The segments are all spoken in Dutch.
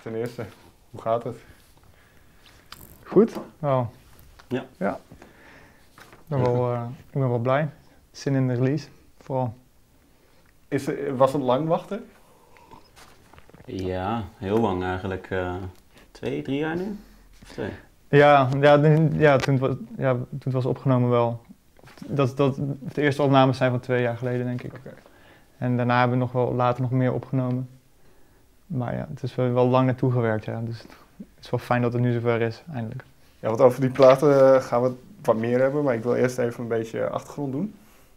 ten eerste, hoe gaat het? Goed? Wel. Ja. Ik ben wel blij. Zin in de release, vooral. Was het lang wachten? Ja, heel lang eigenlijk. 2, 3 jaar nu? Of 2? Toen het was opgenomen wel. De eerste opnames zijn van 2 jaar geleden, denk ik. Okay. En daarna hebben we later nog meer opgenomen. Maar ja, het is wel lang naartoe gewerkt, ja. Dus het is wel fijn dat het nu zover is, eindelijk. Ja, want over die platen gaan we het wat meer hebben, maar ik wil eerst even een beetje achtergrond doen.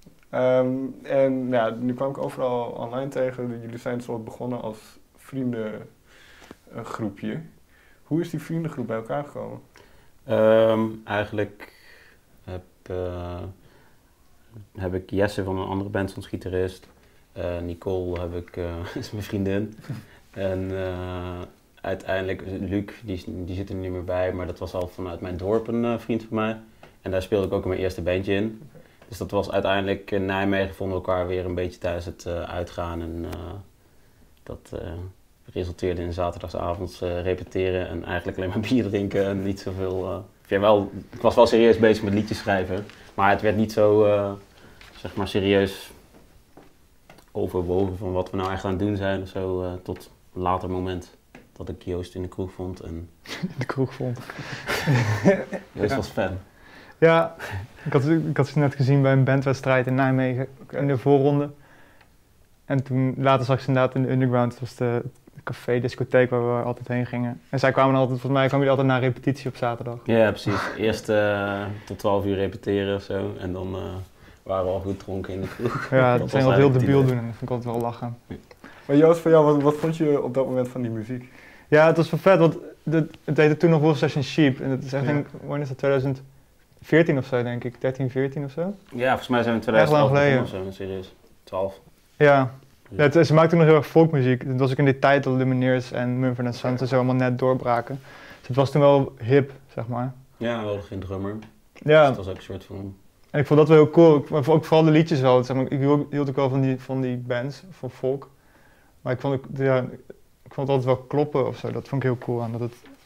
En ja, nu kwam ik overal online tegen, jullie zijn soort begonnen als vriendengroepje. Hoe is die vriendengroep bij elkaar gekomen? Eigenlijk heb ik Jesse van een andere band, ons gitarist. Nicole is mijn vriendin. En uiteindelijk, Luc, die zit er niet meer bij, maar dat was al vanuit mijn dorp een vriend van mij. En daar speelde ik ook in mijn eerste bandje in. Okay. Dus dat was uiteindelijk in Nijmegen, vonden we elkaar weer een beetje tijdens het uitgaan. En dat resulteerde in zaterdagsavonds repeteren en eigenlijk alleen maar bier drinken en niet zoveel... ik was wel serieus bezig met liedjes schrijven, maar het werd niet zo zeg maar serieus overwogen van wat we nou echt aan het doen zijn of zo, tot een later moment dat ik Joost in de kroeg vond. En in de kroeg vond? Joost was fan. Ja, ik had ze net gezien bij een bandwedstrijd in Nijmegen, in de voorronde. En toen later zag ik ze inderdaad in de Underground, dat was de café, discotheek waar we altijd heen gingen. En zij kwamen altijd, volgens mij kwamen jullie altijd naar repetitie op zaterdag. Ja, precies. Eerst tot 12 uur repeteren of zo en dan waren we al goed dronken in de kroeg. Ja, dat zijn wel heel debiel doen en dat vond ik altijd wel lachen. Ja. Maar Joost, van jou, wat vond je op dat moment van die muziek? Ja, het was wel vet, want het heette toen nog Wolf Session Sheep. En het is echt, wanneer is dat, 2014 of zo denk ik, 13, 14 of zo? Ja, volgens mij zijn we in 2012 begonnen of zo, serieus. 12. Ja. Ja, ze maakten nog heel erg folkmuziek. Het was ook in die tijd dat Lumineers en Mumford & Sons en zo allemaal net doorbraken. Dus het was toen wel hip, zeg maar. Ja, we hadden geen drummer. Ja. Dus dat was ook een soort van... En ik vond dat wel heel cool. Ik vond ook vooral de liedjes wel. Zeg maar, ik hield ook wel van die bands, van folk. Maar ik vond het altijd wel kloppen of zo. Dat vond ik heel cool aan. Dat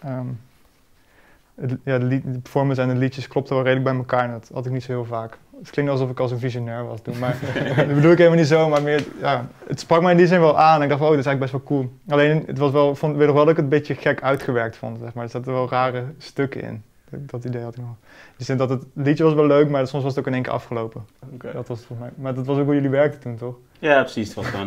de performance en de liedjes klopten wel redelijk bij elkaar. En dat had ik niet zo heel vaak. Het klinkt alsof ik als een visionair was toen, maar dat bedoel ik helemaal niet zo, maar meer, ja, het sprak mij in die zin wel aan en ik dacht, oh, dat is eigenlijk best wel cool. Alleen, het was wel, weet nog wel dat ik het een beetje gek uitgewerkt vond, zeg maar. Er zaten wel rare stukken in. Dat idee had ik nog. Dus dat het liedje was wel leuk, maar soms was het ook in één keer afgelopen. Okay. Dat was het voor mij. Maar dat was ook hoe jullie werkten toen, toch? Ja, precies. Het was gewoon,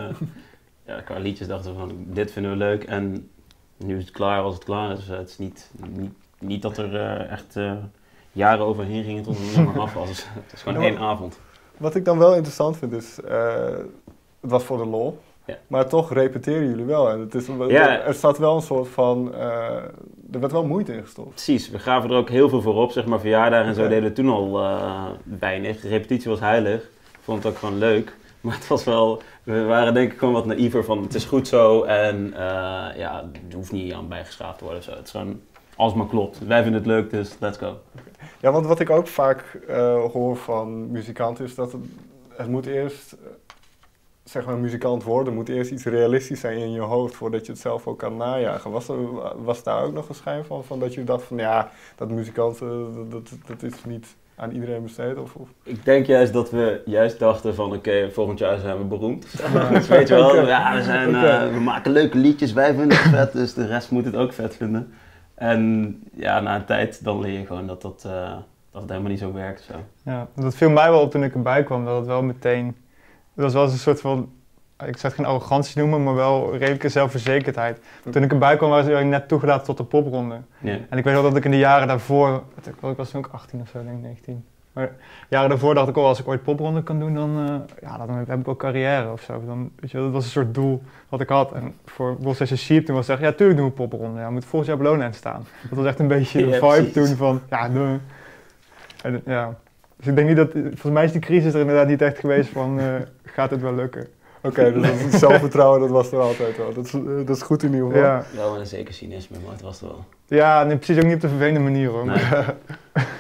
qua liedjes dachten we van, dit vinden we leuk en nu is het klaar als het klaar is. Dus het is niet dat er echt... jaren overheen gingen tot het nummer af was. Dus het is gewoon één avond. Wat ik dan wel interessant vind is, het was voor de lol, maar toch repeteren jullie wel. En er staat wel een soort van, er werd wel moeite in gestopt. Precies, we gaven er ook heel veel voor op, zeg maar verjaardagen en zo deden we toen al weinig. De repetitie was heilig, ik vond het ook gewoon leuk. Maar het was wel, we waren denk ik gewoon wat naïver van het is goed zo en er hoeft niet aan bijgeschaafd te worden of zo. Het is gewoon... Als het maar klopt. Wij vinden het leuk, dus let's go. Ja, want wat ik ook vaak hoor van muzikanten is dat het moet eerst, zeg maar, muzikant worden, moet eerst iets realistisch zijn in je hoofd voordat je het zelf ook kan najagen. Was daar ook nog een schijn van dat je dacht van ja, dat muzikant, dat is niet aan iedereen besteed? Of? Ik denk juist dat we dachten van oké, volgend jaar zijn we beroemd. Dus weet je wel, ja, we maken leuke liedjes, wij vinden het vet, dus de rest moet het ook vet vinden. En ja, na een tijd dan leer je gewoon dat het helemaal niet zo werkt. Zo. Ja, dat viel mij wel op toen ik erbij kwam, dat het wel meteen... Het was wel een soort van, ik zou het geen arrogantie noemen, maar wel redelijke zelfverzekerdheid. Toen ik erbij kwam was ik net toegelaten tot de popronde. Ja. En ik weet wel dat ik in de jaren daarvoor, ik was toen ook 18 of zo, denk ik 19. Maar jaren daarvoor dacht ik, als ik ooit popronde kan doen, dan heb ik ook carrière of zo. Dan, weet je, dat was een soort doel wat ik had. En voor Wolf Session Sheep toen was het echt, ja, tuurlijk doen we popronde. Ja, we moeten volgend jaar op Lowland staan. Dat was echt een beetje de vibe toen van, ja, doen. En, ja. Dus ik denk niet dat, volgens mij is die crisis er inderdaad niet echt geweest van, gaat het wel lukken? Oké, dus het zelfvertrouwen, dat was er altijd wel. Dat is goed in ieder geval. Ja. Wel met een zeker cynisme, maar het was er wel. Ja, nee, precies ook niet op de vervelende manier hoor. Nee.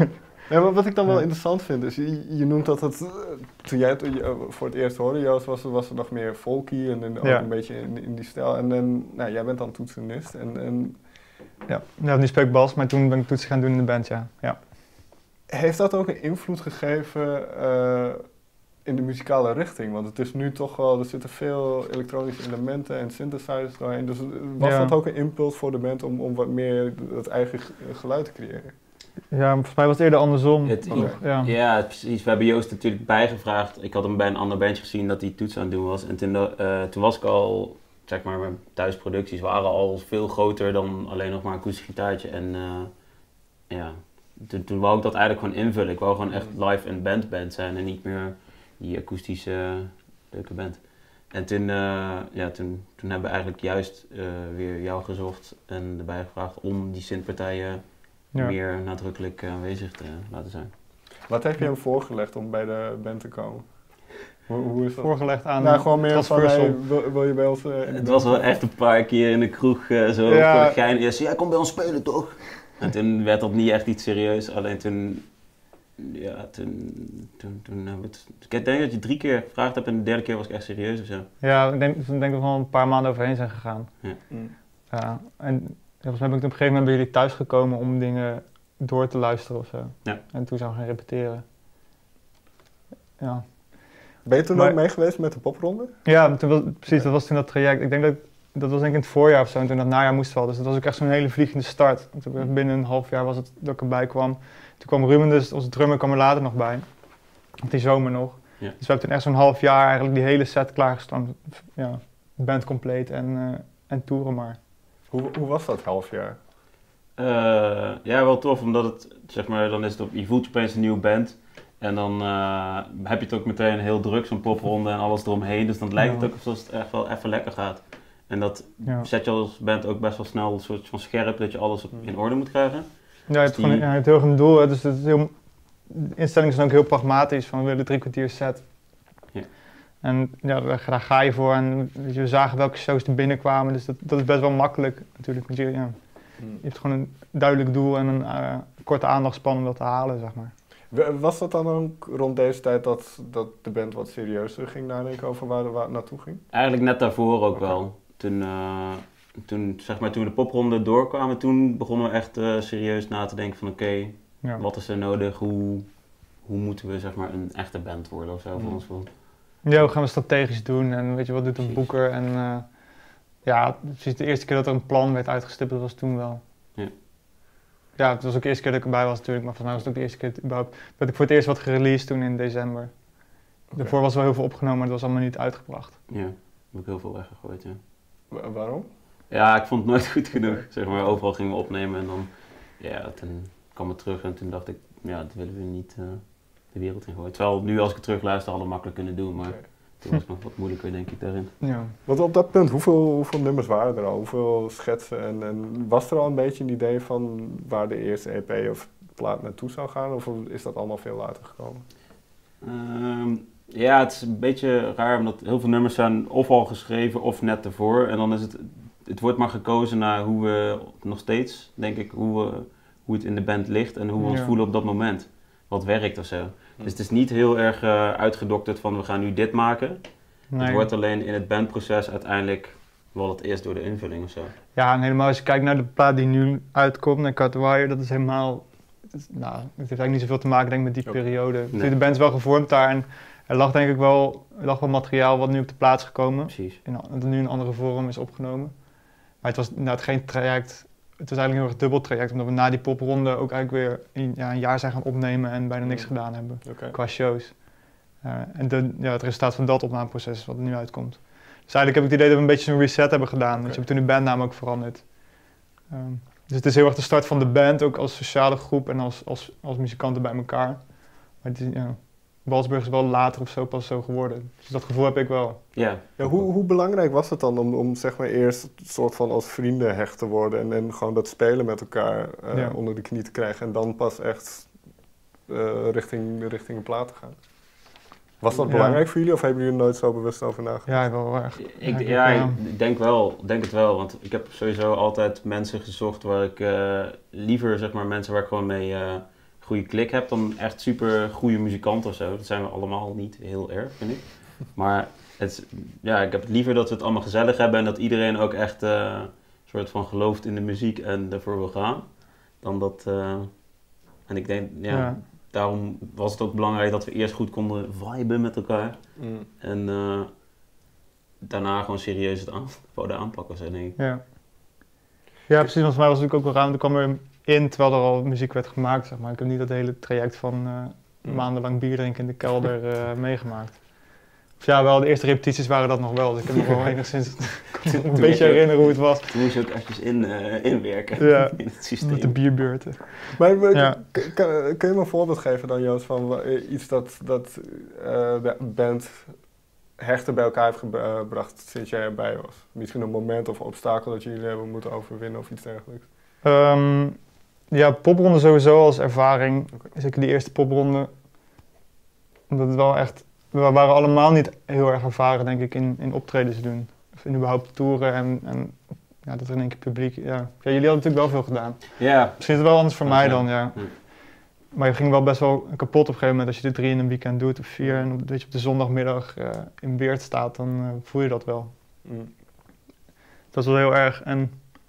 Ja, maar wat ik dan wel interessant vind, is je noemt dat het, toen jij het voor het eerst hoorde, Joost, was het nog meer folky en ook een beetje in die stijl. En nou, jij bent dan toetsenist. Ja, nu speel ik bas, maar toen ben ik toetsen gaan doen in de band, ja. Heeft dat ook een invloed gegeven in de muzikale richting? Want het is nu toch wel, er zitten veel elektronische elementen en synthesizers doorheen. Dus was dat ook een impuls voor de band om wat meer het eigen geluid te creëren? Ja, volgens mij was het eerder andersom. Ja, precies. We hebben Joost natuurlijk bijgevraagd. Ik had hem bij een ander bandje gezien dat hij toetsen aan het doen was. En toen was ik al, zeg maar, mijn thuisproducties waren al veel groter dan alleen nog maar een akoestisch gitaartje. En toen wou ik dat eigenlijk gewoon invullen. Ik wou gewoon echt live en band zijn en niet meer die akoestische leuke band. En toen hebben we eigenlijk juist weer jou gezocht en erbij gevraagd om die synthpartijen meer nadrukkelijk aanwezig te laten zijn. Wat heb je hem voorgelegd om bij de band te komen? Hoe is dat? Voorgelegd aan gewoon meer van, wil je bij ons... Het was wel echt een paar keer in de kroeg zo voor de gein. Eerst, jij komt bij ons spelen toch? En toen werd dat niet echt iets serieus. Alleen toen hebben we het... Ik denk dat je 3 keer gevraagd hebt en de derde keer was ik echt serieus of zo. Ja, ik denk dat we al een paar maanden overheen zijn gegaan. Ja. En volgens mij ben ik op een gegeven moment bij jullie thuis gekomen om dingen door te luisteren of zo. Ja. En toen zou ik gaan repeteren. Ja. Ben je toen ook mee geweest met de popronde? Ja, dat was toen dat traject. Ik denk dat was denk ik in het voorjaar of zo en toen dat najaar moest wel. Dus dat was ook echt zo'n hele vliegende start. Binnen een half jaar was het dat ik erbij kwam. Toen kwam Ruben, dus onze drummer, kwam er later nog bij. Die zomer nog. Ja. Dus we hebben toen echt zo'n half jaar eigenlijk die hele set klaargestaan. Ja, band compleet en toeren maar. Hoe was dat half jaar? Ja, wel tof, omdat het, zeg maar, dan is het je voelt je opeens een nieuwe band. En dan heb je het ook meteen heel druk, zo'n popronde en alles eromheen. Dus dan lijkt het ook alsof het echt wel even lekker gaat. En dat zet je als band ook best wel snel een soort van scherp, dat je alles in orde moet krijgen. Ja, je hebt heel erg een doel. Hè? Dus het is de instellingen zijn ook heel pragmatisch, van we willen 3 kwartier set. Ja. En ja, daar ga je voor en we zagen welke shows er binnenkwamen, dus dat is best wel makkelijk natuurlijk. Want je hebt gewoon een duidelijk doel en een korte aandachtspan om dat te halen, zeg maar. Was dat dan ook rond deze tijd dat de band wat serieuzer ging nadenken over waar het naartoe ging? Eigenlijk net daarvoor ook wel. Toen we de popronde doorkwamen, toen begonnen we echt serieus na te denken van oké, wat is er nodig, hoe moeten we zeg maar een echte band worden of zo voor ons gevoel. Ja, hoe gaan we strategisch doen en weet je, wat doet een boeker en precies de eerste keer dat er een plan werd uitgestippeld was toen wel. Ja, het was ook de eerste keer dat ik erbij was natuurlijk, maar volgens mij was het ook de eerste keer überhaupt dat ik voor het eerst wat gereleased toen in december. Daarvoor was wel heel veel opgenomen, maar het was allemaal niet uitgebracht. Ja, heb ik heel veel weggegooid, ja. Waarom? Ja, ik vond het nooit goed genoeg. Zeg maar, overal gingen we opnemen en dan, toen kwam het terug en toen dacht ik, dat willen we niet de wereld in gooien. Terwijl nu als ik het terugluister hadden we makkelijk kunnen doen, maar toen was het nog wat moeilijker denk ik daarin. Ja. Want op dat punt, hoeveel nummers waren er al? Hoeveel schetsen en was er al een beetje een idee van waar de eerste EP of plaat naartoe zou gaan? Of is dat allemaal veel later gekomen? Ja, het is een beetje raar omdat heel veel nummers zijn of al geschreven of net ervoor. En dan is het wordt maar gekozen naar hoe we nog steeds, denk ik, hoe het in de band ligt en hoe we ons voelen op dat moment. Wat werkt of zo. Dus het is niet heel erg uitgedokterd van we gaan nu dit maken. Nee. Het wordt alleen in het bandproces uiteindelijk wel het eerst door de invulling of zo. Ja, en helemaal als je kijkt naar de plaat die nu uitkomt, naar Cut Wire, dat is helemaal... het heeft eigenlijk niet zoveel te maken denk ik met die periode. Nee. De band is wel gevormd daar en er lag denk ik wel materiaal wat nu op de plaats is gekomen. Precies. Dat nu in een andere vorm is opgenomen. Maar het was geen traject, het was eigenlijk een heel erg dubbel traject, omdat we na die popronde ook eigenlijk weer een jaar zijn gaan opnemen en bijna niks gedaan hebben qua shows. En het resultaat van dat opnameproces is wat er nu uitkomt. Dus eigenlijk heb ik het idee dat we een beetje zo'n reset hebben gedaan. Dus we hebben toen de bandnaam ook veranderd. Dus het is heel erg de start van de band, ook als sociale groep en als muzikanten bij elkaar. Maar het is, Walsburg is wel later of zo pas zo geworden. Dus dat gevoel heb ik wel. Yeah. Ja, hoe belangrijk was het dan om zeg maar eerst een soort van als vrienden hecht te worden en gewoon dat spelen met elkaar onder de knie te krijgen en dan pas echt richting een plaat te gaan? Was dat belangrijk voor jullie of hebben jullie er nooit zo bewust over nagedacht? Ja, wel erg. Ik denk het wel, want ik heb sowieso altijd mensen gezocht waar ik liever zeg maar mensen waar ik gewoon mee goede klik hebt, dan echt super goede muzikanten of zo. Dat zijn we allemaal niet heel erg, vind ik. Maar ik heb het liever dat we het allemaal gezellig hebben en dat iedereen ook echt een soort van gelooft in de muziek en ervoor wil gaan. Dan dat... en ik denk, daarom was het ook belangrijk dat we eerst goed konden viben met elkaar. En daarna gewoon serieus het aanpakken, zo denk ik. Ja, precies. Want voor mij was het natuurlijk ook wel ruimte. Ik kwam erin terwijl er al muziek werd gemaakt, zeg maar. Ik heb niet dat hele traject van maandenlang bier drinken in de kelder meegemaakt. Of ja, wel, de eerste repetities waren dat nog wel. Dus ik heb nog wel enigszins een beetje herinneren hoe het was. Toen moest je ook eventjes inwerken in het systeem. Met de bierbeurten. Maar kun je me een voorbeeld geven dan, Joost, van iets dat de band hechter bij elkaar heeft gebracht sinds jij erbij was? Misschien een moment of obstakel dat jullie hebben moeten overwinnen of iets dergelijks? Popronde sowieso als ervaring. Zeker die eerste popronde. Omdat het wel echt... We waren allemaal niet heel erg ervaren, denk ik, in optredens doen. Of in überhaupt toeren en dat er in één keer publiek... Ja, jullie hadden natuurlijk wel veel gedaan. Ja. Misschien is het wel anders voor mij dan, ja. Maar je ging wel best wel kapot op een gegeven moment als je de 3 in een weekend doet of 4 en dat je op de zondagmiddag in Weert staat, dan voel je dat wel. Dat is wel heel erg. En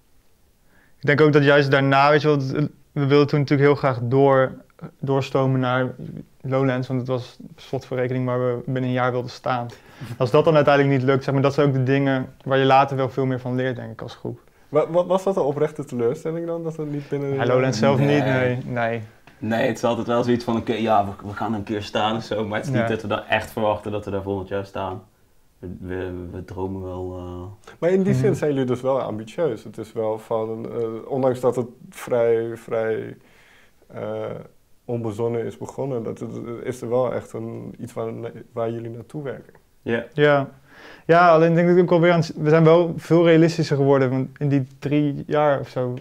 ik denk ook dat juist daarna, weet je wel, we wilden toen natuurlijk heel graag doorstomen naar Lowlands, want het was slot voor rekening waar we binnen een jaar wilden staan. Als dat dan uiteindelijk niet lukt, zeg maar, dat zijn ook de dingen waar je later wel veel meer van leert, denk ik, als groep. Was dat een oprechte teleurstelling dan, dat het niet binnen... Lowlands zelf niet, nee. Nee, het is altijd wel zoiets van, we gaan een keer staan of zo, maar het is niet dat we dan echt verwachten dat we daar volgend jaar staan. We dromen wel... Maar in die zin zijn jullie dus wel ambitieus. Het is wel van, ondanks dat het vrij onbezonnen is begonnen, is er wel echt iets waar jullie naartoe werken. Ja, alleen denk ik ook alweer we zijn wel veel realistischer geworden, want in die 3 jaar of zo.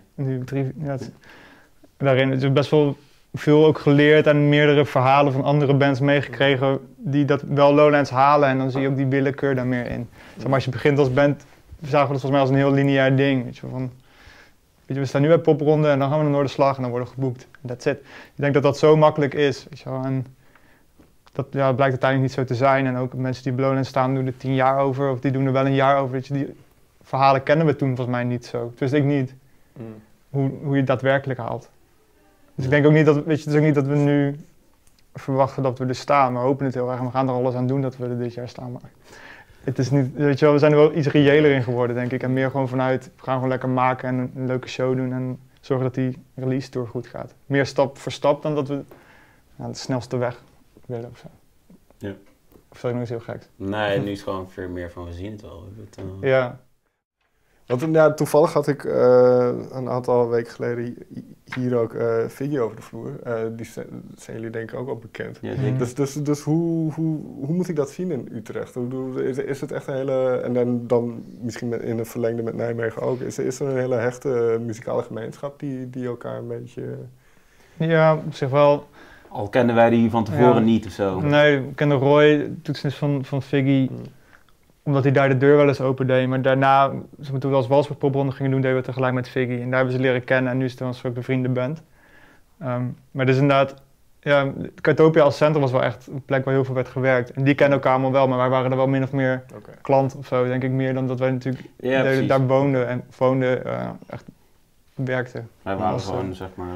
Daarin is best wel veel ook geleerd en meerdere verhalen van andere bands meegekregen die dat wel Lowlands halen en dan zie je ook die willekeur daar meer in. Zeg maar, als je begint als band, zagen we dat volgens mij als een heel lineair ding. We staan nu bij popronde en dan gaan we naar Noorderslag en dan worden we geboekt. That's it. Ik denk dat dat zo makkelijk is. Weet je wel. En dat blijkt uiteindelijk niet zo te zijn. En ook mensen die op Lowlands staan doen er 10 jaar over of die doen er wel een jaar over. Weet je, die verhalen kennen we toen volgens mij niet zo. Dus ik niet. Hoe je het daadwerkelijk haalt. Dus ik denk ook niet dat, het is ook niet dat we nu verwachten dat we er staan. We hopen het heel erg en we gaan er alles aan doen dat we er dit jaar staan. Maar het is niet, weet je wel, we zijn er wel iets reëler in geworden, denk ik. En meer gewoon vanuit, we gaan gewoon lekker maken en een leuke show doen en zorgen dat die release tour goed gaat. Meer stap voor stap dan dat we de snelste weg willen of zo. Ja. Of zeg ik nog eens heel gek? Nee, nu is het gewoon veel meer van, we zien het wel. Ja. Want toevallig had ik een aantal weken geleden hier ook Figgy over de vloer. Die zijn jullie denk ik ook al bekend. Ja, dus hoe moet ik dat zien in Utrecht? Is het echt een hele... En dan misschien in een verlengde met Nijmegen ook. Is er een hele hechte muzikale gemeenschap die elkaar een beetje... Ja, op zich wel. Al kenden wij die van tevoren niet of zo. Nee, we kenden Roy, toetsenist van Figgy. Omdat hij daar de deur wel eens open deed. Maar daarna, toen we als Walsburg popronde gingen doen, deden we het tegelijk met Figgy. En daar hebben ze leren kennen en nu is het wel een soort bevriende band. Maar dus inderdaad, Cartopia als centrum was wel echt een plek waar heel veel werd gewerkt. En die kennen elkaar allemaal wel, maar wij waren er wel min of meer klant of zo, denk ik. Meer dan dat wij natuurlijk daar woonden echt werkten. Wij waren gewoon, zeg maar,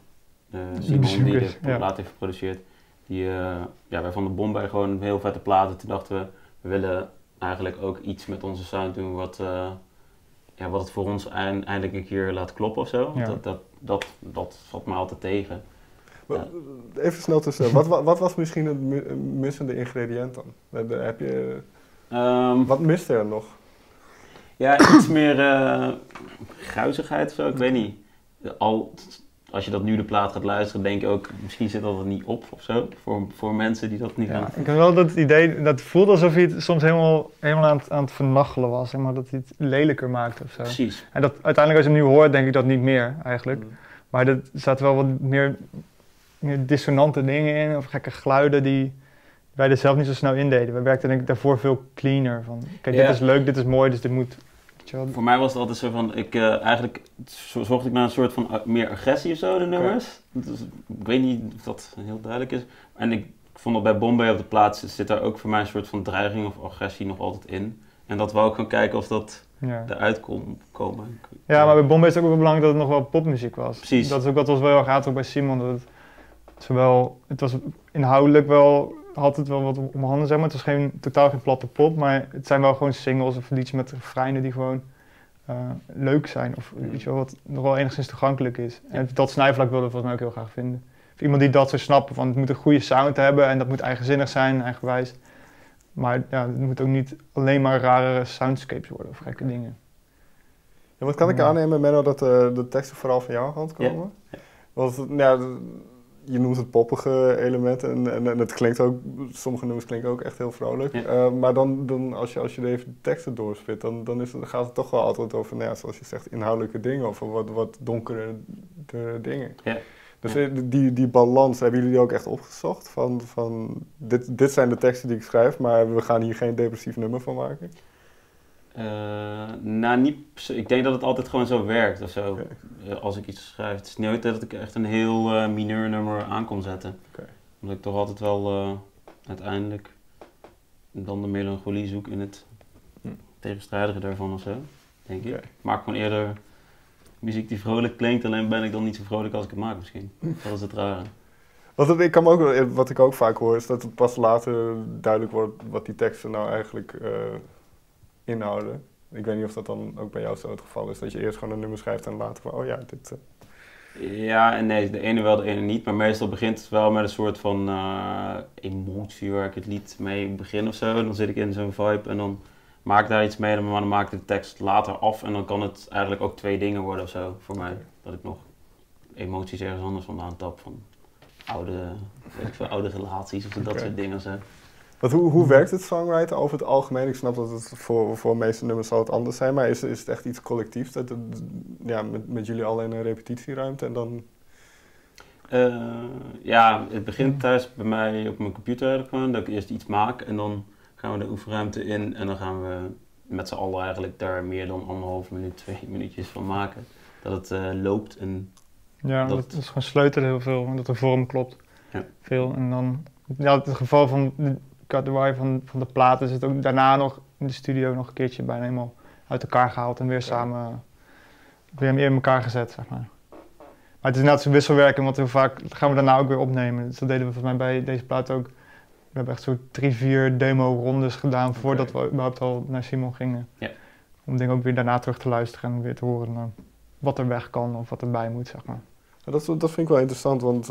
Simon die de plaat heeft geproduceerd. Wij vonden Bombay gewoon een heel vette plaat. Toen dachten we willen eigenlijk ook iets met onze sound doen wat het voor ons eindelijk een keer laat kloppen of zo. Ja. Dat valt me altijd tegen. Even snel tussen. Wat was misschien het missende ingrediënt dan? Wat miste er nog? Ja, iets meer gruizigheid of zo, ik weet niet. Als je dat nu de plaat gaat luisteren, denk je ook, misschien zit dat er niet op of zo, voor mensen die dat niet gaan. Ik heb wel dat idee, dat voelde alsof hij het soms helemaal aan het vernachelen was, zeg maar, dat hij het lelijker maakte of zo. Precies. En dat uiteindelijk als je hem nu hoort, denk ik dat niet meer eigenlijk. Maar er zaten wel wat meer dissonante dingen in, of gekke geluiden die wij er zelf niet zo snel in deden. We werkten denk ik daarvoor veel cleaner. Van, kijk, dit is leuk, dit is mooi, dus dit moet Weet je wel? Voor mij was het altijd zo van, eigenlijk zocht ik naar een soort van meer agressie of zo, de nummers. Dus, ik weet niet of dat heel duidelijk is. En ik vond dat bij Bombay op de plaats zit daar ook voor mij een soort van dreiging of agressie nog altijd in. En dat wou ik gewoon kijken of dat eruit kon komen. Ja, maar bij Bombay is het ook wel belangrijk dat het nog wel popmuziek was. Precies. Dat is ook wat was wel heel erg aardig bij Simon. Dat het was inhoudelijk wel, had het wel wat om handen, zeg maar. Het was totaal geen platte pop, maar het zijn wel gewoon singles of liedjes met refreinen die gewoon leuk zijn. Of weet je wel, wat nog wel enigszins toegankelijk is. En dat snijvlak wilde ik volgens mij ook heel graag vinden. Of iemand die dat zou snappen, van het moet een goede sound hebben en dat moet eigenzinnig zijn, eigenwijs. Maar ja, het moet ook niet alleen maar rare soundscapes worden of gekke dingen. Ja, wat kan ik aannemen, Menno, dat de teksten vooral van jouw hand komen? Ja. Want je noemt het poppige elementen en het klinkt ook, sommige nummers klinken ook echt heel vrolijk. Ja. Maar dan als je even de teksten doorspit, dan gaat het toch wel altijd over, zoals je zegt, inhoudelijke dingen of wat donkere dingen. Ja. Dus die balans, hebben jullie die ook echt opgezocht? Van dit zijn de teksten die ik schrijf, maar we gaan hier geen depressief nummer van maken? Niet. Ik denk dat het altijd gewoon zo werkt of zo. Als ik iets schrijf. Het is niet dat ik echt een heel mineur nummer aan kon zetten. Omdat ik toch altijd wel uiteindelijk dan de melancholie zoek in het tegenstrijdige daarvan of zo, denk ik. Ik maak gewoon eerder muziek die vrolijk klinkt, alleen ben ik dan niet zo vrolijk als ik het maak misschien. Dat is het rare. Wat ik ook vaak hoor, is dat het pas later duidelijk wordt wat die teksten nou eigenlijk inhouden. Ik weet niet of dat dan ook bij jou zo het geval is, dat je eerst gewoon een nummer schrijft en later van, dit... Ja en nee, de ene wel, de ene niet. Maar meestal begint het wel met een soort van emotie waar ik het lied mee begin of zo. En dan zit ik in zo'n vibe en dan maak ik daar iets mee, maar dan maak ik de tekst later af. En dan kan het eigenlijk ook twee dingen worden of zo voor mij. Dat ik nog emoties ergens anders vandaan tap van oude relaties of dat soort dingen. Zo. Want hoe werkt het songwriten over het algemeen? Ik snap dat het voor de meeste nummers zal het anders zijn, maar is het echt iets collectiefs? Dat met jullie al in een repetitieruimte en dan... Het begint thuis bij mij op mijn computer gewoon, dat ik eerst iets maak en dan gaan we de oefenruimte in en dan gaan we met z'n allen eigenlijk daar meer dan 1,5 minuut, 2 minuutjes van maken. Dat het loopt en... Ja, dat is gewoon sleutelen heel veel, dat de vorm klopt. Ja. Veel en dan... Ja, het geval van de Cut-The-Wire van de plaat is het ook daarna nog in de studio nog een keertje bijna helemaal uit elkaar gehaald en weer samen weer in elkaar gezet, zeg maar. Maar het is inderdaad zo'n wisselwerking, want heel vaak gaan we daarna ook weer opnemen. Dus dat deden we volgens mij bij deze plaat ook. We hebben echt zo 3-4 demo-rondes gedaan voordat we überhaupt al naar Simon gingen. Ja. Om dingen ook weer daarna terug te luisteren en weer te horen wat er weg kan of wat erbij moet, zeg maar. Dat vind ik wel interessant, want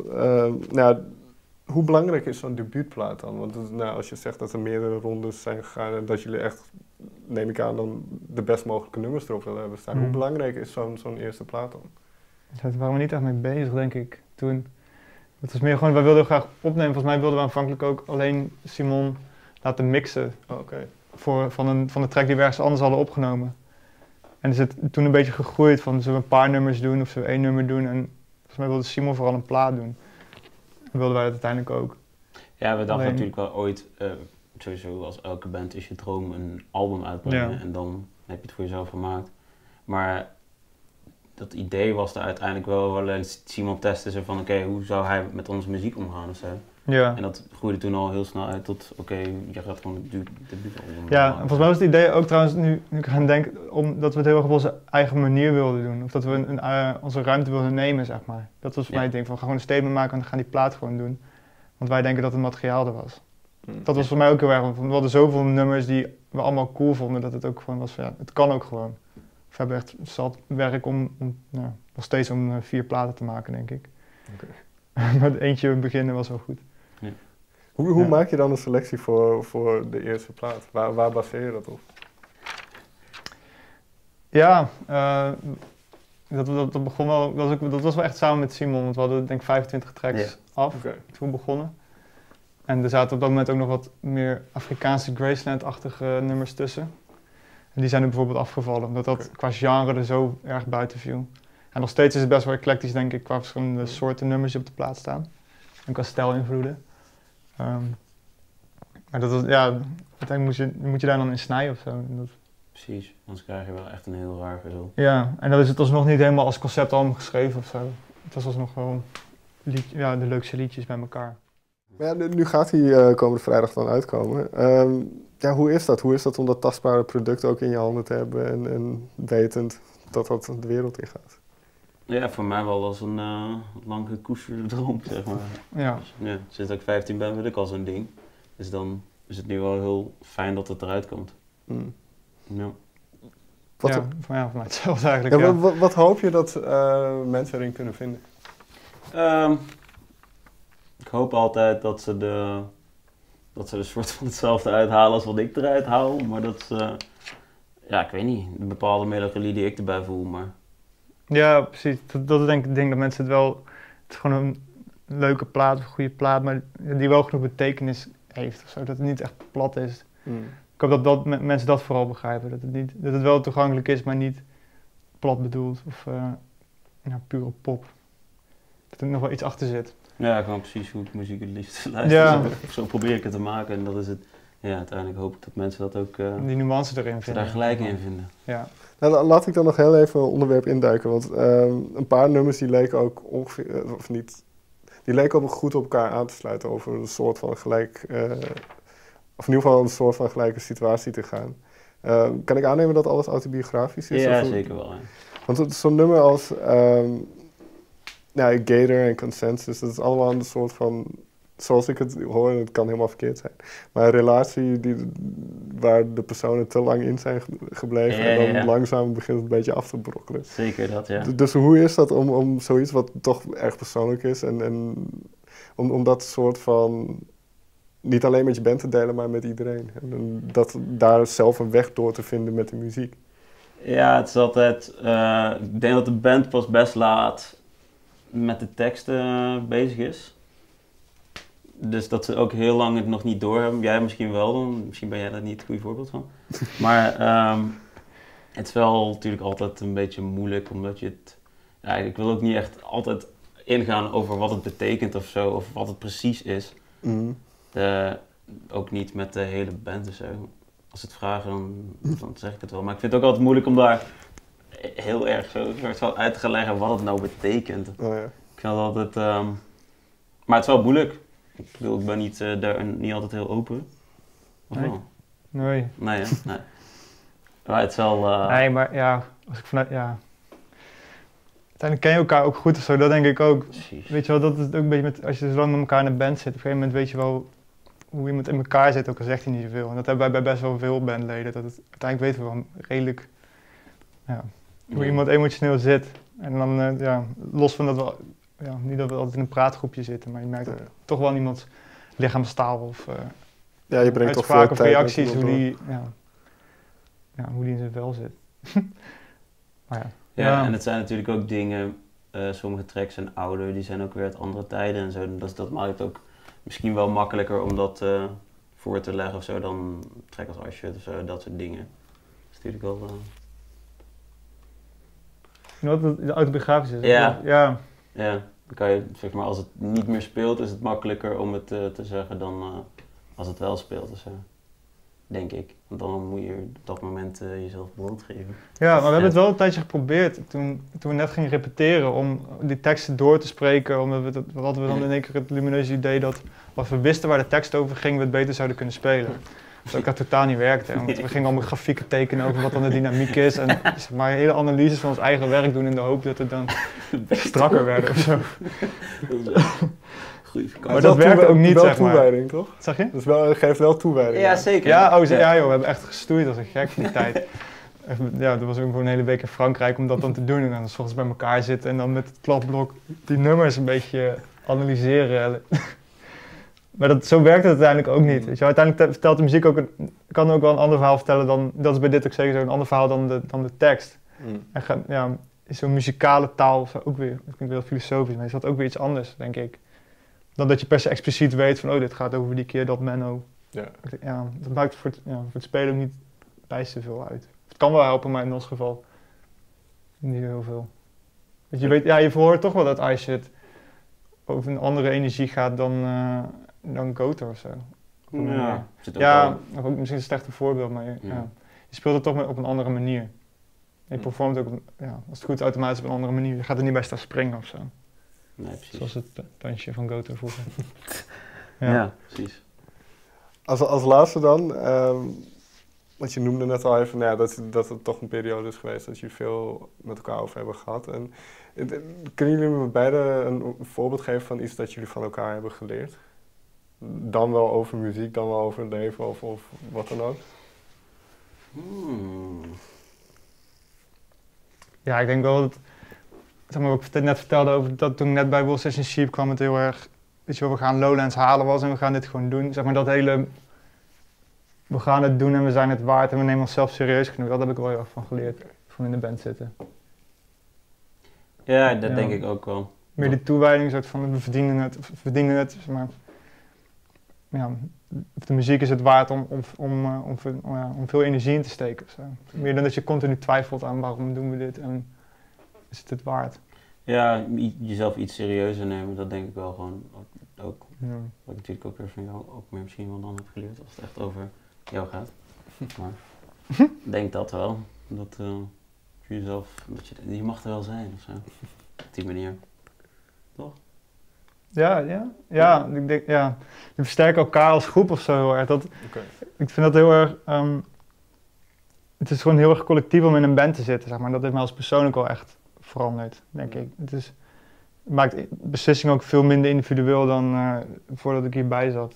hoe belangrijk is zo'n debuutplaat dan? Want als je zegt dat er meerdere rondes zijn gegaan en dat jullie echt, neem ik aan, dan de best mogelijke nummers erop willen hebben staan. Hoe belangrijk is zo'n eerste plaat dan? Daar waren we niet echt mee bezig, denk ik, toen. Het was meer gewoon, wij wilden graag opnemen. Volgens mij wilden we aanvankelijk ook alleen Simon laten mixen. Van de track die we ergens anders hadden opgenomen. En is het toen een beetje gegroeid van, zullen we een paar nummers doen of zullen we 1 nummer doen? En volgens mij wilde Simon vooral een plaat doen. En wilden wij dat uiteindelijk ook. Ja, we dachten natuurlijk wel ooit, sowieso als elke band is je droom een album uitbrengen en dan heb je het voor jezelf gemaakt. Maar dat idee was er uiteindelijk wel Simon testen ze van hoe zou hij met onze muziek omgaan of zo. Ja. En dat groeide toen al heel snel uit tot je gaat gewoon de debuutalbum. Ja, en volgens mij was het idee ook trouwens, nu ik aan denk, dat we het heel erg op onze eigen manier wilden doen. Of dat we onze ruimte wilden nemen, zeg maar. Dat was voor mij het ding van, we gaan gewoon een statement maken en gaan die plaat gewoon doen. Want wij denken dat het materiaal er was. Dat was voor mij ook heel erg, want we hadden zoveel nummers die we allemaal cool vonden, dat het ook gewoon was van, het kan ook gewoon. We hebben echt zat werk om nog steeds om 4 platen te maken, denk ik. Maar eentje beginnen was wel goed. Ja. Hoe maak je dan een selectie voor de eerste plaat? Waar baseer je dat op? Ja, dat begon wel, dat was wel echt samen met Simon, want we hadden denk ik 25 tracks af toen we begonnen. En er zaten op dat moment ook nog wat meer Afrikaanse Graceland-achtige nummers tussen. En die zijn nu bijvoorbeeld afgevallen, omdat dat qua genre er zo erg buiten viel. En nog steeds is het best wel eclectisch, denk ik, qua verschillende soorten nummers die op de plaat staan. En qua stijlinvloeden. Maar dat was, uiteindelijk moet je daar dan in snijden of zo. Precies, anders krijg je wel echt een heel raar geheel. Ja, en dan is het alsnog niet helemaal als conceptalbum geschreven of zo. Het was alsnog wel de leukste liedjes bij elkaar. Maar ja, nu gaat hij komende vrijdag dan uitkomen. Ja, hoe is dat? Hoe is dat om dat tastbare product ook in je handen te hebben en wetend dat dat de wereld in gaat? Ja, voor mij wel als een lang gekoesterde droom, zeg maar. Ja. Dus, ja, sinds dat ik 15 ben wil ik al zo'n ding. Dus dan is het nu wel heel fijn dat het eruit komt. Mm. Ja. Voor mij hetzelfde eigenlijk. Ja, wat hoop je dat mensen erin kunnen vinden? Ik hoop altijd dat ze een soort van hetzelfde uithalen als wat ik eruit haal. Maar dat ze, ja, ik weet niet, een bepaalde melancholie die ik erbij voel, maar... Ja, precies. Dat is denk ik het ding dat mensen het wel... Het is gewoon een leuke plaat, een goede plaat, maar die wel genoeg betekenis heeft of zo. Dat het niet echt plat is. Mm. Ik hoop dat mensen dat vooral begrijpen. Dat het wel toegankelijk is, maar niet plat bedoeld of pure pop. Dat er nog wel iets achter zit. Ja, gewoon precies hoe ik muziek het liefst luister. Ja. Zo probeer ik het te maken en dat is het. Ja, uiteindelijk hoop ik dat mensen dat ook Die nuance erin vinden. daar gelijk in vinden. Ja. Nou, laat ik dan nog heel even een onderwerp induiken, want een paar nummers die leken ook ongeveer, of niet, die leken ook goed op elkaar aan te sluiten over een soort van gelijk, of in ieder geval een soort van gelijke situatie te gaan. Kan ik aannemen dat alles autobiografisch is? Ja, of, zeker wel. Ja. Want zo'n nummer als Gator en Consensus, dat is allemaal een soort van, zoals ik het hoor, en het kan helemaal verkeerd zijn, maar een relatie waar de personen te lang in zijn gebleven en dan langzaam begint het een beetje af te brokkelen. Zeker dat, ja. Dus hoe is dat om zoiets wat toch erg persoonlijk is en om dat soort van niet alleen met je band te delen, maar met iedereen. En dat daar zelf een weg door te vinden met de muziek. Ja, het is altijd... ik denk dat de band pas best laat met de teksten bezig is. Dus dat ze ook heel lang het nog niet doorhebben. Jij misschien wel, dan misschien ben jij daar niet het goede voorbeeld van. Maar het is wel natuurlijk altijd een beetje moeilijk, omdat je het... Ja, ik wil ook niet echt altijd ingaan over wat het betekent of zo, of wat het precies is. Mm. Ook niet met de hele band of zo. Als ze het vragen, dan zeg ik het wel. Maar ik vind het ook altijd moeilijk om daar heel erg zo uit te gaan leggen wat het nou betekent. Oh, ja. Ik vind het altijd... maar het is wel moeilijk. Ik bedoel, ik ben daar niet altijd heel open. Of Nee. wel? Nee. Nee, hè? Nee. Maar het is wel... Nee, maar ja, als ik vanuit... Ja. Uiteindelijk ken je elkaar ook goed of zo, dat denk ik ook. Precies. Weet je wel, dat is ook een beetje met... Als je zo lang met elkaar in een band zit, op een gegeven moment weet je wel hoe iemand in elkaar zit, ook al zegt hij niet zoveel. En dat hebben wij bij best wel veel bandleden. Uiteindelijk weten we wel redelijk hoe iemand emotioneel zit. En dan, los van dat we... Ja, niet dat we altijd in een praatgroepje zitten, maar je merkt toch wel iemands lichaamstaal of Je brengt toch uitspraken of tijd reacties, met hoe iemand die in zijn vel zit. Maar Ja, en het zijn natuurlijk ook dingen, sommige tracks zijn ouder, die zijn ook weer uit andere tijden en zo. Dat maakt het ook misschien wel makkelijker om dat voor te leggen of zo dan een track als Ashut of zo, dat soort dingen. Dat is natuurlijk wel... Wat het autobiografisch is. Ja. Ja. Ja, dan kan je, zeg maar, als het niet meer speelt, is het makkelijker om het te zeggen dan als het wel speelt of zo. Denk ik. Want dan moet je op dat moment jezelf blootgeven. Ja, maar we hebben het wel een tijdje geprobeerd. Toen we net gingen repeteren om die teksten door te spreken, omdat hadden we dan in één keer het lumineuze idee dat als we wisten waar de tekst over ging, we het beter zouden kunnen spelen. Dat dat totaal niet werkte. Want we gingen allemaal grafieken tekenen over wat dan de dynamiek is. En zeg maar hele analyses van ons eigen werk doen in de hoop dat het dan strakker werden of zo. Goeie vakantie. Maar dat werkt ook niet, wel zeg maar. toewijding, toch? Wat zeg je? Dus geeft wel toewijding. Ja, zeker. Ja, joh, we hebben echt gestoeid als een gek die tijd. Ja, dat was ook gewoon een hele week in Frankrijk om dat dan te doen. En dan 's ochtends bij elkaar zitten en dan met het kladblok die nummers een beetje analyseren. Maar zo werkt het uiteindelijk ook niet. Weet je, uiteindelijk vertelt de muziek ook kan ook wel een ander verhaal vertellen dan, dat is bij dit ook zeker zo, een ander verhaal dan de tekst. En is zo'n muzikale taal ook weer, dat klinkt wel filosofisch, maar is dat ook weer iets anders, denk ik. Dan dat je per se expliciet weet van, dit gaat over die keer dat Menno. Ja, dat maakt voor het spelen ook niet bijster veel uit. Het kan wel helpen, maar in ons geval niet heel veel. Want je weet, je verhoort toch wel dat Ashut over een andere energie gaat dan Gotor of zo. Ja, Ja, of ook misschien een slechte voorbeeld, maar je speelt het toch op een andere manier. Je performt ook, als het goed is, automatisch op een andere manier. Je gaat er niet bij staan springen of zo. Nee, precies. Zoals het dansje van Goto vroeger. Ja, precies. Als laatste dan, want je noemde net al even dat het toch een periode is geweest dat jullie veel met elkaar over hebben gehad. En, kunnen jullie me beide een voorbeeld geven van iets dat jullie van elkaar hebben geleerd? Dan wel over muziek, dan wel over het leven of wat dan ook? Ja, ik denk wel dat, zeg maar, wat ik net vertelde over dat toen ik net bij Will Session Sheep kwam, het heel erg, weet je wel, we gaan Lowlands halen was en we gaan dit gewoon doen. Zeg maar dat hele, we gaan het doen en we zijn het waard en we nemen onszelf serieus genoeg. Dat heb ik wel heel erg van geleerd, van in de band zitten. Ja, dat denk ik ook wel. Meer die toewijding, soort van we verdienen het, zeg maar. Ja, de muziek is het waard om veel energie in te steken. Zo. Meer dan dat je continu twijfelt aan waarom doen we dit en is het waard. Ja, jezelf iets serieuzer nemen, dat denk ik wel gewoon ook. Ja. Wat ik natuurlijk ook weer van jou ook meer misschien wel dan heb geleerd als het echt over jou gaat. Maar ik denk dat wel. Dat jezelf, je mag er wel zijn ofzo. Op die manier. Toch? Ja, ik denk, ja. We versterken elkaar als groep of zo heel erg. Ik vind dat heel erg, het is gewoon heel erg collectief om in een band te zitten, zeg maar. Dat heeft mij als persoonlijk wel echt veranderd, denk ik. Het maakt beslissingen ook veel minder individueel dan voordat ik hierbij zat.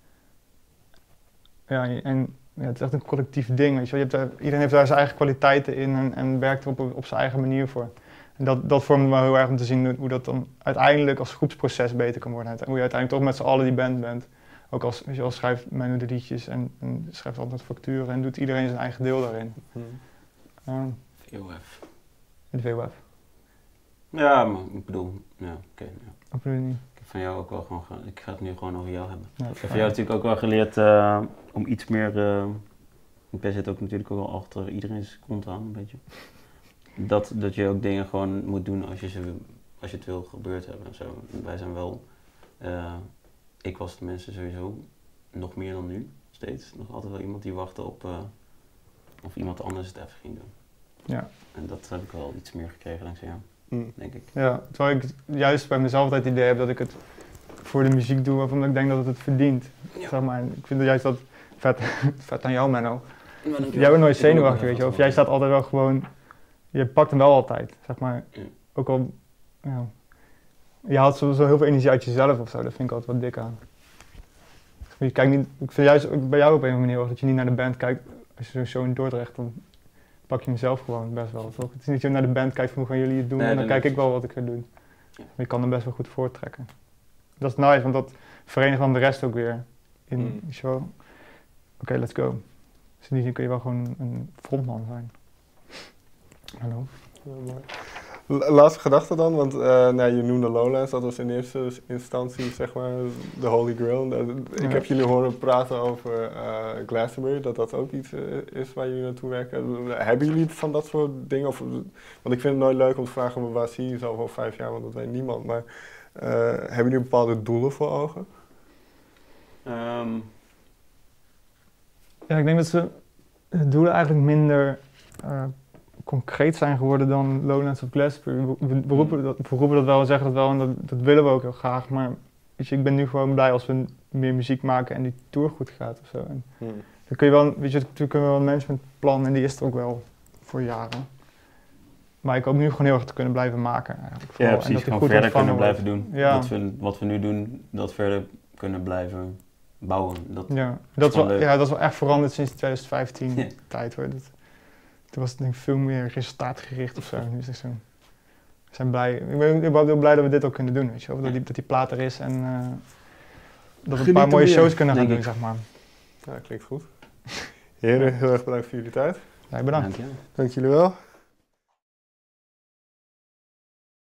Ja, en het is echt een collectief ding, weet je wel. Iedereen heeft daar zijn eigen kwaliteiten in en werkt er op zijn eigen manier voor. En dat vormde me heel erg om te zien hoe dat dan uiteindelijk als groepsproces beter kan worden. En hoe je uiteindelijk toch met z'n allen die band bent. Ook als, weet je wel, schrijft Menno de liedjes en schrijft altijd facturen en doet iedereen zijn eigen deel daarin. VOF. In de VOF. Ja, maar ik bedoel, ja, oké. Ja. Of bedoel je niet? Ik heb van jou ook wel gewoon, ik ga het nu gewoon over jou hebben. Ja, ik heb van jou natuurlijk ook wel geleerd om iets meer, ik zit ook natuurlijk ook wel achter iedereen's kont aan, een beetje. Dat je ook dingen gewoon moet doen als je het wil gebeurd hebben en zo. Wij zijn wel, ik was tenminste sowieso nog meer dan nu, steeds. Nog altijd wel iemand die wachtte op of iemand anders het even ging doen. Ja. En dat heb ik wel iets meer gekregen dankzij jou, denk ik. Ja, terwijl ik juist bij mezelf altijd het idee heb dat ik het voor de muziek doe of omdat ik denk dat het het verdient. Ja. Zeg maar. Ik vind juist dat vet aan jou, Menno. Jij bent nooit zenuwachtig, weet je wel. Of jij staat altijd wel gewoon, je pakt hem wel altijd, zeg maar. Ja. Ook al, ja, je haalt zo heel veel energie uit jezelf of zo, dat vind ik altijd wat dik aan. Je kijkt niet, ik vind juist bij jou op een manier dat je niet naar de band kijkt. Als je zo'n show in Dordrecht, dan pak je mezelf gewoon best wel, toch? Het is niet dat je naar de band kijkt van hoe gaan jullie het doen en dan kijk ik wel wat ik ga doen. Ja. Je kan hem best wel goed voortrekken. Dat is nice, want dat verenigt dan de rest ook weer in de show. Oké, let's go. Dus in die zin kun je wel gewoon een frontman zijn. Hallo. Laatste gedachte dan, want je noemde Lowlands, dat was in eerste instantie zeg maar de holy grail. Ik heb jullie horen praten over Glastonbury, dat ook iets is waar jullie naartoe werken. Hebben jullie van dat soort dingen? Want ik vind het nooit leuk om te vragen, waar zie je jezelf over 5 jaar, want dat weet niemand. Maar hebben jullie bepaalde doelen voor ogen? Ja, ik denk dat ze de doelen eigenlijk minder concreet zijn geworden dan Lowlands of Glastonbury. We roepen dat wel, we zeggen dat wel en dat willen we ook heel graag. Maar weet je, ik ben nu gewoon blij als we meer muziek maken en die tour goed gaat of zo. En dan kun je wel, weet je, natuurlijk kunnen we wel een managementplan en die is er ook wel voor jaren. Maar ik hoop nu gewoon heel erg te kunnen blijven maken. Ja, precies. En dat gewoon verder kunnen blijven doen. Ja. Wat we nu doen, dat verder kunnen blijven bouwen. Dat is wel echt veranderd sinds 2015 tijd hoor. Toen was het denk ik veel meer resultaatgericht of zo. Nu is het zo. We zijn blij. Ik ben heel blij dat we dit ook kunnen doen, weet je wel. Dat die plaat er is en dat we een paar mooie shows kunnen gaan doen, zeg maar. Ja, klinkt goed. Heren, heel erg bedankt voor jullie tijd. Ja, bedankt. Dank jullie wel.